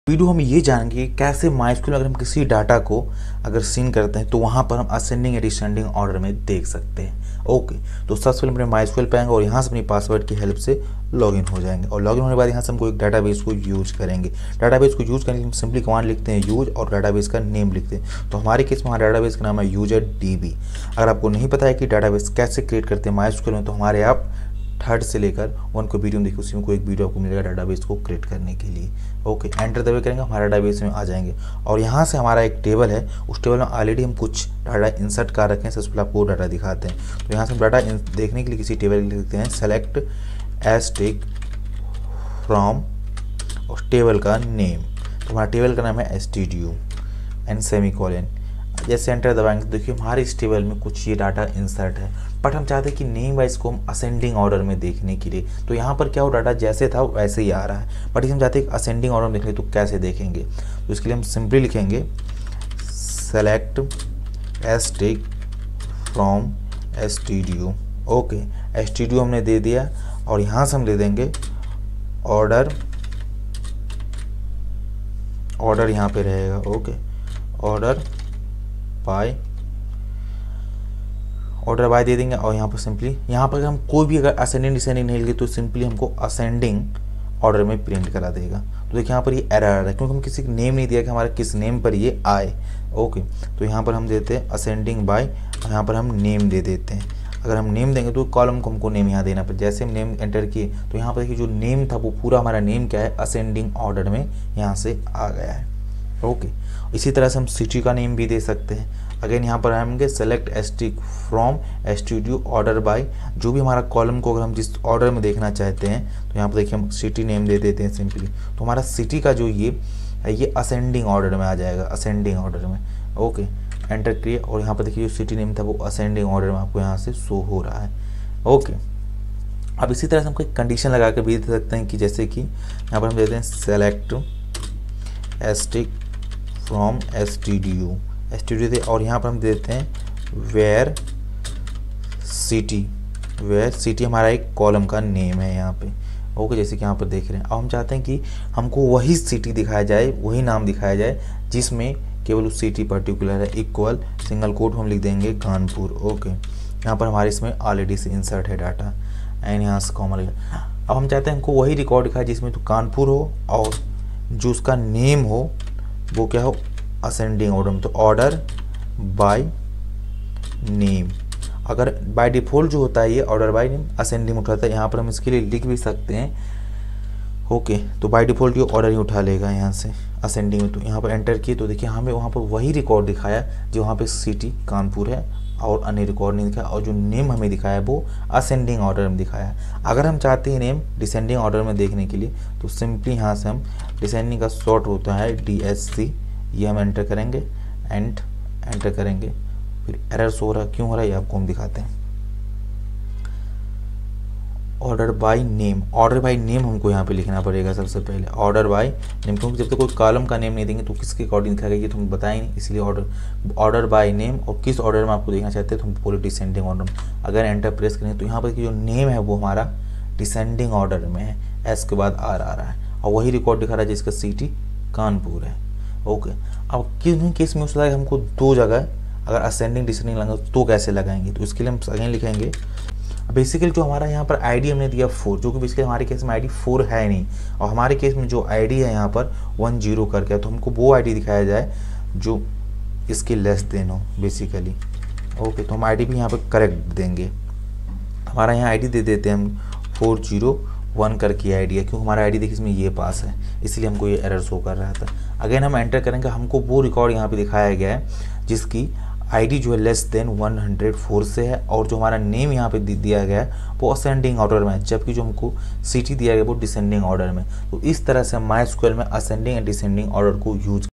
Video हम ये जानेंगे कि कैसे माइस्क्यूल अगर हम किसी डाटा को अगर सीन करते हैं तो वहाँ पर हम असेंडिंग या डिसेंडिंग ऑर्डर में देख सकते हैं। ओके, तो सबसे पहले अपने माइस्क्यूल पे आएंगे और यहाँ से अपनी पासवर्ड की हेल्प से लॉगिन हो जाएंगे और लॉगिन होने के बाद यहाँ से हमको एक डाटाबेस को यूज करेंगे। डाटाबेस को यूज करने के लिए हम सिंपली कमांड लिखते हैं यूज और डाटाबेस का नेम लिखते हैं। तो हमारे केस में हमारा डाटाबेस का नाम है यूजर DB। अगर आपको नहीं पता है कि डाटाबेस कैसे क्रिएट करते हैं माइस्क्यूल में, तो हमारे आप 3rd से लेकर 1 को वीडियो में देखिए, उसी में कोई एक वीडियो आपको मिलेगा डाटाबेस को क्रिएट करने के लिए। ओके, एंटर दबे करेंगे, हमारा डाटाबेस में आ जाएंगे और यहाँ से हमारा एक टेबल है, उस टेबल में ऑलरेडी हम कुछ डाटा इंसर्ट कर रखे हैं। सबसे पहले आपको डाटा दिखाते हैं। तो यहाँ से हम डाटा देखने के लिए किसी टेबल लिखते हैं सेलेक्ट एस्टिक फ्रॉम और टेबल का नेम। तो हमारा टेबल का नाम है STDU एंड सेमीकोलन। जैसे एंटर दबाएंगे तो देखिए हमारे इस टेबल में कुछ ये डाटा इंसर्ट है, बट हम चाहते हैं कि नेम वाइज को हम असेंडिंग ऑर्डर में देखने के लिए। तो यहाँ पर क्या हो, डाटा जैसे था वैसे ही आ रहा है, बट हम चाहते हैं कि असेंडिंग ऑर्डर में देखने, तो कैसे देखेंगे। तो इसके लिए हम सिंपली लिखेंगे select asterisk from STDU। Okay, STDU हमने दे दिया और यहाँ से हम दे देंगे ऑर्डर यहाँ पे रहेगा। ओके, ऑर्डर बाय दे देंगे और यहाँ पर सिंपली यहाँ पर हम कोई भी अगर असेंडिंग डिसेंडिंग नहीं लिखे तो सिंपली हमको असेंडिंग ऑर्डर में प्रिंट करा देगा। तो देखिए यहाँ पर ये एरर आ रहा है क्योंकि हम किसी नेम नहीं दिया कि हमारा किस नेम पर ये आए। ओके, तो यहाँ पर हम देते हैं असेंडिंग बाय और यहाँ पर हम नेम दे देते हैं। अगर हम नेम देंगे तो कॉलम को हमको नेम यहाँ देना पड़ेगा। जैसे हम नेम एंटर किए तो यहाँ पर देखिए जो नेम था वो पूरा हमारा नेम क्या है, असेंडिंग ऑर्डर में यहाँ से आ गया है। ओके, इसी तरह से हम सिटी का नेम भी दे सकते हैं। अगेन यहाँ पर आएंगे select asterisk from STDU order by, जो भी हमारा कॉलम को अगर हम जिस ऑर्डर में देखना चाहते हैं तो यहाँ पर देखिए हम सिटी नेम दे देते हैं सिंपली। तो हमारा सिटी का जो ये असेंडिंग ऑर्डर में आ जाएगा, असेंडिंग ऑर्डर में। ओके, एंटर किए और यहाँ पर देखिए जो सिटी नेम था वो असेंडिंग ऑर्डर में आपको यहाँ से शो हो रहा है। ओके, अब इसी तरह से हम कोई कंडीशन लगा कर भी दे सकते हैं कि जैसे कि यहाँ पर हम देते हैं सेलेक्ट एस्टिक फ्रॉम STDU दे और यहाँ पर हम देते हैं वेयर सिटी हमारा एक कॉलम का नेम है यहाँ पे। ओके, जैसे कि यहाँ पर देख रहे हैं। अब हम चाहते हैं कि हमको वही सिटी दिखाया जाए, वही नाम दिखाया जाए जिसमें केवल उस सिटी पर्टिकुलर है। इक्वल सिंगल कोट हम लिख देंगे कानपुर। ओके, यहाँ पर हमारे इसमें ऑलरेडी से इंसर्ट है डाटा एंड यहाँ से कॉमन। अब हम चाहते हैं हमको वही रिकॉर्ड दिखाए जिसमें तो कानपुर हो और जो उसका नेम हो वो क्या हो, असेंडिंग ऑर्डर में। तो ऑर्डर बाय नेम, अगर बाय डिफॉल्ट जो होता है ये ऑर्डर बाय नेम असेंडिंग उठाता है। यहाँ पर हम इसके लिए लिख भी सकते हैं। ओके, तो बाय डिफॉल्ट ये ऑर्डर ही उठा लेगा यहाँ से असेंडिंग में। तो यहाँ पर एंटर किए तो देखिए हमें वहाँ पर वही रिकॉर्ड दिखाया जो वहाँ पे सिटी कानपुर है और अन्य रिकॉर्ड नहीं दिखाया, और जो नेम हमें दिखाया वो असेंडिंग ऑर्डर में दिखाया। अगर हम चाहते हैं नेम डिसेंडिंग ऑर्डर में देखने के लिए तो सिंपली यहाँ से हम डिसेंडिंग का शॉर्ट होता है DSC, ये हम एंटर करेंगे एंड एंटर करेंगे। फिर एरर शो हो रहा है, क्यों हो रहा है ये आपको हम दिखाते हैं। ऑर्डर बाय नेम हमको यहाँ पे लिखना पड़ेगा सबसे पहले, ऑर्डर बाय नेम, क्योंकि जब तक कोई कॉलम का नेम नहीं देंगे तो किसके अकॉर्डिंग दिखाएगा ये तो हम बताएं नहीं, इसलिए ऑर्डर बाय नेम और किस ऑर्डर में आपको देखना चाहते हैं तो हम पूरे डिसेंडिंग ऑर्डर में। अगर एंटर प्रेस करेंगे तो यहाँ पर जो नेम है वो हमारा डिसेंडिंग ऑर्डर में है, S के बाद R आ रहा है और वही रिकॉर्ड दिखा रहा है जिसका सिटी कानपुर है। ओके, अब किस केस में उसका हमको दो जगह अगर असेंडिंग डिसेंडिंग लगाएंगे तो कैसे लगाएंगे, तो इसके लिए हम अगेन लिखेंगे बेसिकली जो हमारा यहाँ पर ID हमने दिया 4, जो कि बेसिकली हमारे केस में ID 4 है नहीं, और हमारे केस में जो ID है यहाँ पर 10 करके, तो हमको वो ID दिखाया जाए जो इसके लेस देन हो बेसिकली। ओके, तो हम ID भी यहाँ पर करेक्ट देंगे। हमारा यहाँ ID दे देते हैं हम 401 करके ID है, क्योंकि हमारा ID देखिए इसमें ये पास है इसलिए हमको ये एरर शो कर रहा था। अगेन हम एंटर करेंगे, हमको वो रिकॉर्ड यहाँ पे दिखाया गया है जिसकी ID जो है लेस देन 104 से है और जो हमारा नेम यहाँ पे दिया गया है वो असेंडिंग ऑर्डर में है, जबकि जो हमको सिटी दिया गया वो डिसेंडिंग ऑर्डर में। तो इस तरह से हम माइस्क्यूएल में असेंडिंग एंड डिसेंडिंग ऑर्डर को यूज